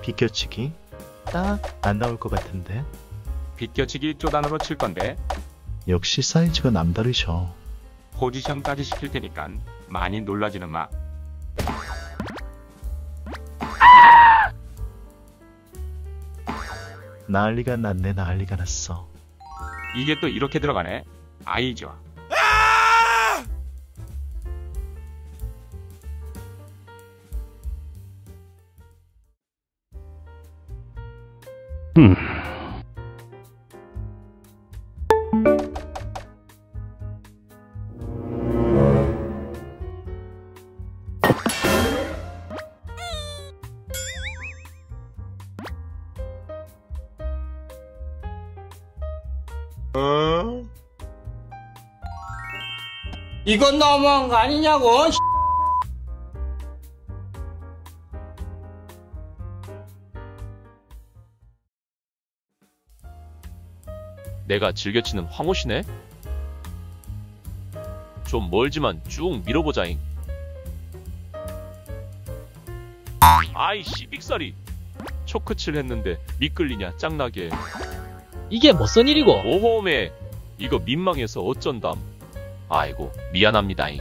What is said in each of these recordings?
비껴치기? 딱 안 나올 것 같은데. 비껴치기 쪼단으로 칠 건데 역시 사이즈가 남다르셔. 포지션까지 시킬 테니깐 많이 놀라지는 마. 난리가 났네, 난리가 났어. 이게 또 이렇게 들어가네. 아이 좋아. 이건 너무한 거 아니냐고. 내가 즐겨치는 황호시네? 좀 멀지만 쭉 밀어보자잉. 아이씨 삑사리. 초크칠 했는데 미끌리냐 짱나게. 이게 무슨 일이고? 오호메 이거 민망해서 어쩐담. 아이고 미안합니다잉.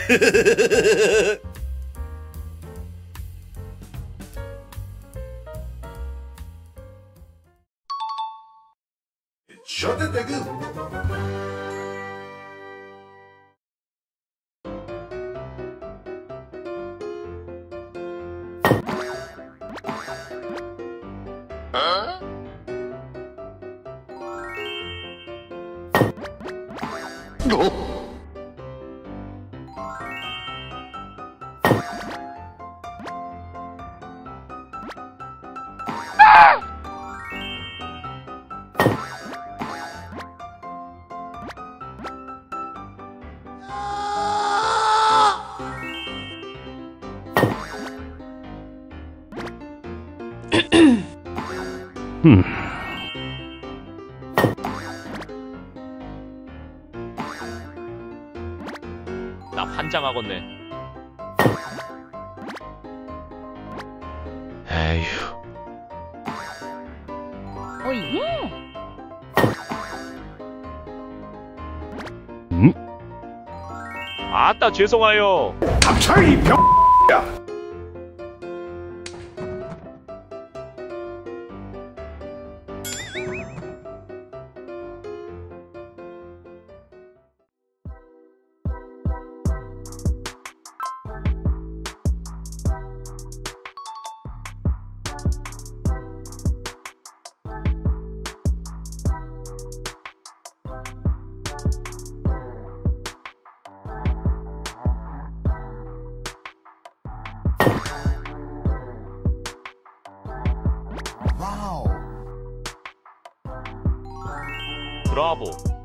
나 환장하겠네. 에휴. 오예. 아따 죄송하여. 브라보.